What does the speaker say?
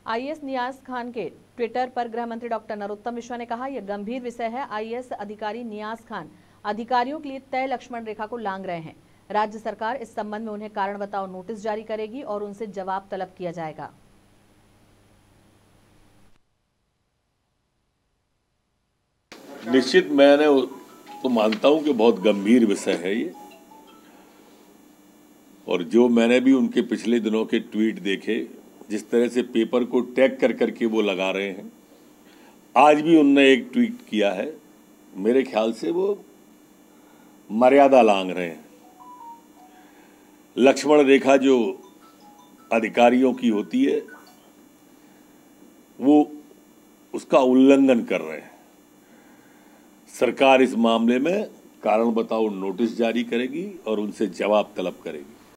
IAS नियाज खान के Twitter पर गृह मंत्री डॉक्टर नरोत्तम मिश्रा ने कहा, यह गंभीर विषय है। आईएएस अधिकारी नियाज खान अधिकारियों के लिए तय लक्ष्मण रेखा को लांघ रहे हैं। राज्य सरकार इस संबंध में उन्हें कारण बताओ नोटिस जारी करेगी और उनसे जवाब तलब किया जाएगा। निश्चित मैंने तो मानता हूं कि बहुत गंभीर विषय है ये, और जो मैंने भी उनके पिछले दिनों के ट्वीट देखे, जिस तरह से पेपर को टैग कर करके वो लगा रहे हैं, आज भी उनने एक ट्वीट किया है, मेरे ख्याल से वो मर्यादा लांघ रहे हैं। लक्ष्मण रेखा जो अधिकारियों की होती है वो उसका उल्लंघन कर रहे हैं। सरकार इस मामले में कारण बताओ नोटिस जारी करेगी और उनसे जवाब तलब करेगी।